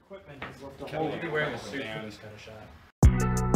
equipment is worth the Kevin whole would be wearing a suit for this kind of shot.